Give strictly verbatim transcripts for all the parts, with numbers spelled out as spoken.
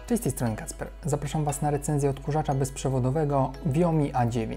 Cześć, z tej strony Kacper. Zapraszam Was na recenzję odkurzacza bezprzewodowego Viomi A dziewięć.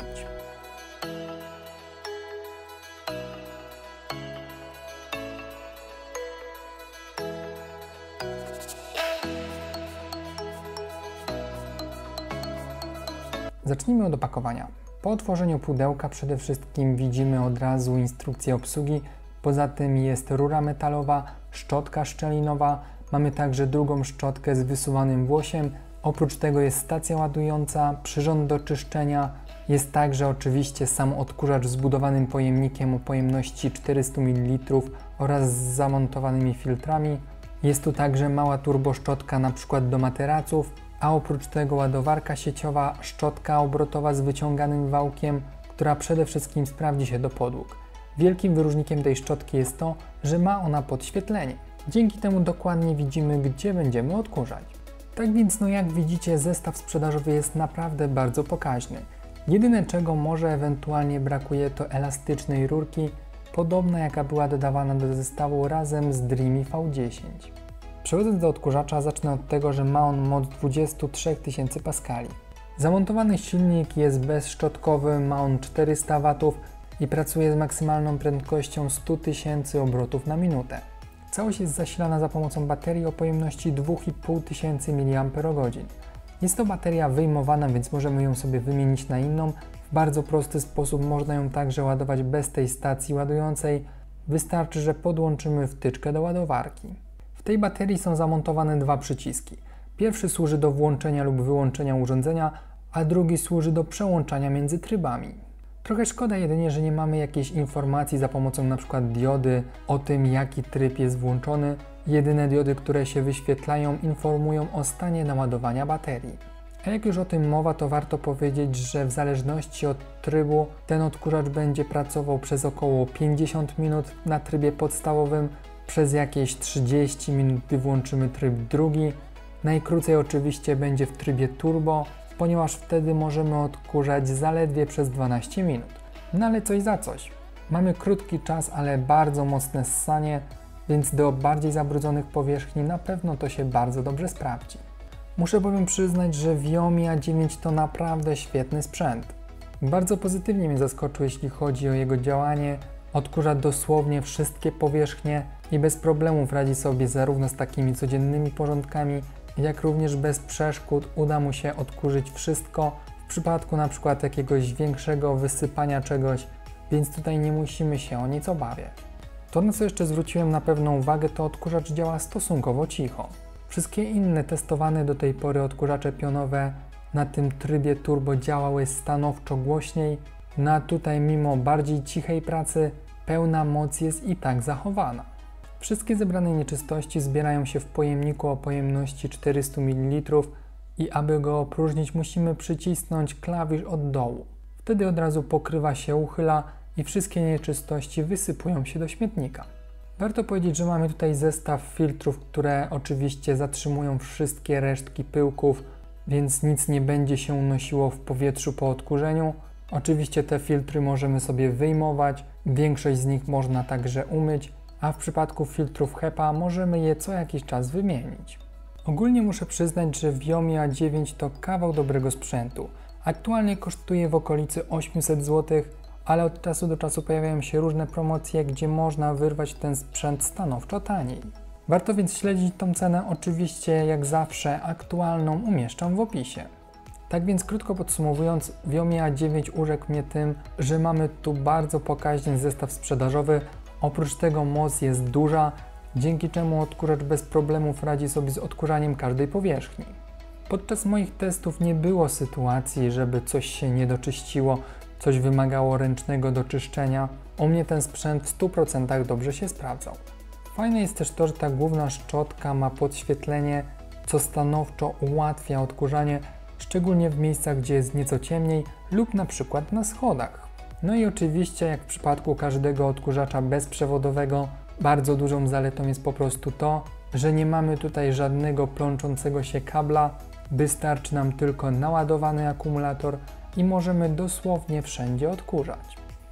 Zacznijmy od opakowania. Po otworzeniu pudełka przede wszystkim widzimy od razu instrukcję obsługi. Poza tym jest rura metalowa, szczotka szczelinowa. Mamy także drugą szczotkę z wysuwanym włosiem. Oprócz tego jest stacja ładująca, przyrząd do czyszczenia. Jest także oczywiście sam odkurzacz z zbudowanym pojemnikiem o pojemności czterysta mililitrów oraz z zamontowanymi filtrami. Jest tu także mała turboszczotka na przykład do materaców, a oprócz tego ładowarka sieciowa, szczotka obrotowa z wyciąganym wałkiem, która przede wszystkim sprawdzi się do podłóg. Wielkim wyróżnikiem tej szczotki jest to, że ma ona podświetlenie. Dzięki temu dokładnie widzimy, gdzie będziemy odkurzać. Tak więc, no jak widzicie, zestaw sprzedażowy jest naprawdę bardzo pokaźny. Jedyne, czego może ewentualnie brakuje, to elastycznej rurki, podobna jaka była dodawana do zestawu razem z Dreamy V dziesięć. Przechodząc do odkurzacza, zacznę od tego, że ma on moc dwadzieścia trzy tysiące paskali. Zamontowany silnik jest bezszczotkowy, ma on czterysta watów i pracuje z maksymalną prędkością sto tysięcy obrotów na minutę. Całość jest zasilana za pomocą baterii o pojemności dwa i pół tysiąca miliampergodzin. Jest to bateria wyjmowana, więc możemy ją sobie wymienić na inną. W bardzo prosty sposób można ją także ładować bez tej stacji ładującej. Wystarczy, że podłączymy wtyczkę do ładowarki. W tej baterii są zamontowane dwa przyciski. Pierwszy służy do włączenia lub wyłączenia urządzenia, a drugi służy do przełączania między trybami. Trochę szkoda jedynie, że nie mamy jakiejś informacji za pomocą np. diody o tym, jaki tryb jest włączony. Jedyne diody, które się wyświetlają, informują o stanie naładowania baterii. A jak już o tym mowa, to warto powiedzieć, że w zależności od trybu ten odkurzacz będzie pracował przez około pięćdziesiąt minut na trybie podstawowym, przez jakieś trzydzieści minut, gdy włączymy tryb drugi. Najkrócej oczywiście będzie w trybie turbo, ponieważ wtedy możemy odkurzać zaledwie przez dwanaście minut. No ale coś za coś. Mamy krótki czas, ale bardzo mocne ssanie, więc do bardziej zabrudzonych powierzchni na pewno to się bardzo dobrze sprawdzi. Muszę bowiem przyznać, że Viomi A dziewięć to naprawdę świetny sprzęt. Bardzo pozytywnie mnie zaskoczył, jeśli chodzi o jego działanie. Odkurza dosłownie wszystkie powierzchnie i bez problemów radzi sobie zarówno z takimi codziennymi porządkami, jak również bez przeszkód uda mu się odkurzyć wszystko w przypadku na przykład jakiegoś większego wysypania czegoś, więc tutaj nie musimy się o nic obawiać. To, na co jeszcze zwróciłem na pewną uwagę, to odkurzacz działa stosunkowo cicho. Wszystkie inne testowane do tej pory odkurzacze pionowe na tym trybie turbo działały stanowczo głośniej, no a tutaj mimo bardziej cichej pracy pełna moc jest i tak zachowana. Wszystkie zebrane nieczystości zbierają się w pojemniku o pojemności czterysta mililitrów i aby go opróżnić, musimy przycisnąć klawisz od dołu. Wtedy od razu pokrywa się uchyla i wszystkie nieczystości wysypują się do śmietnika. Warto powiedzieć, że mamy tutaj zestaw filtrów, które oczywiście zatrzymują wszystkie resztki pyłków, więc nic nie będzie się unosiło w powietrzu po odkurzeniu. Oczywiście te filtry możemy sobie wyjmować, większość z nich można także umyć, a w przypadku filtrów HEPA możemy je co jakiś czas wymienić. Ogólnie muszę przyznać, że Viomi A dziewięć to kawał dobrego sprzętu. Aktualnie kosztuje w okolicy osiemset złotych, ale od czasu do czasu pojawiają się różne promocje, gdzie można wyrwać ten sprzęt stanowczo taniej. Warto więc śledzić tą cenę, oczywiście jak zawsze aktualną umieszczam w opisie. Tak więc krótko podsumowując, Viomi A dziewięć urzekł mnie tym, że mamy tu bardzo pokaźny zestaw sprzedażowy. Oprócz tego moc jest duża, dzięki czemu odkurzacz bez problemów radzi sobie z odkurzaniem każdej powierzchni. Podczas moich testów nie było sytuacji, żeby coś się nie doczyściło, coś wymagało ręcznego doczyszczenia. U mnie ten sprzęt w stu procentach dobrze się sprawdzał. Fajne jest też to, że ta główna szczotka ma podświetlenie, co stanowczo ułatwia odkurzanie, szczególnie w miejscach, gdzie jest nieco ciemniej lub na przykład na schodach. No i oczywiście, jak w przypadku każdego odkurzacza bezprzewodowego, bardzo dużą zaletą jest po prostu to, że nie mamy tutaj żadnego plączącego się kabla, wystarczy nam tylko naładowany akumulator i możemy dosłownie wszędzie odkurzać.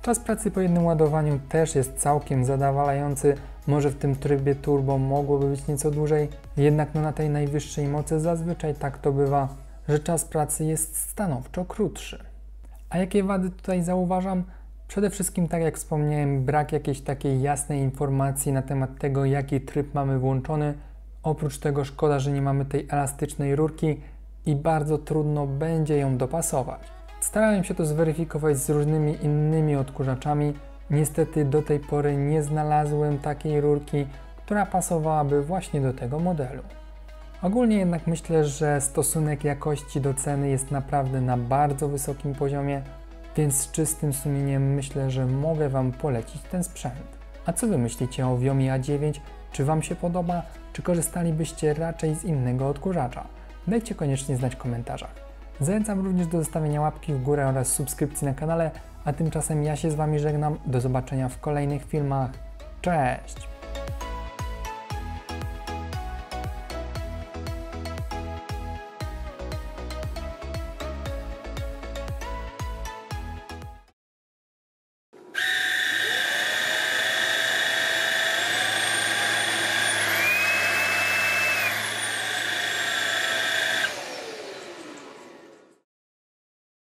Czas pracy po jednym ładowaniu też jest całkiem zadowalający, może w tym trybie turbo mogłoby być nieco dłużej, jednak no na tej najwyższej mocy zazwyczaj tak to bywa, że czas pracy jest stanowczo krótszy. A jakie wady tutaj zauważam? Przede wszystkim, tak jak wspomniałem, brak jakiejś takiej jasnej informacji na temat tego, jaki tryb mamy włączony. Oprócz tego szkoda, że nie mamy tej elastycznej rurki i bardzo trudno będzie ją dopasować. Starałem się to zweryfikować z różnymi innymi odkurzaczami. Niestety do tej pory nie znalazłem takiej rurki, która pasowałaby właśnie do tego modelu. Ogólnie jednak myślę, że stosunek jakości do ceny jest naprawdę na bardzo wysokim poziomie, więc z czystym sumieniem myślę, że mogę Wam polecić ten sprzęt. A co Wy myślicie o Viomi A dziewięć? Czy Wam się podoba, czy korzystalibyście raczej z innego odkurzacza? Dajcie koniecznie znać w komentarzach. Zachęcam również do zostawienia łapki w górę oraz subskrypcji na kanale, a tymczasem ja się z Wami żegnam. Do zobaczenia w kolejnych filmach. Cześć!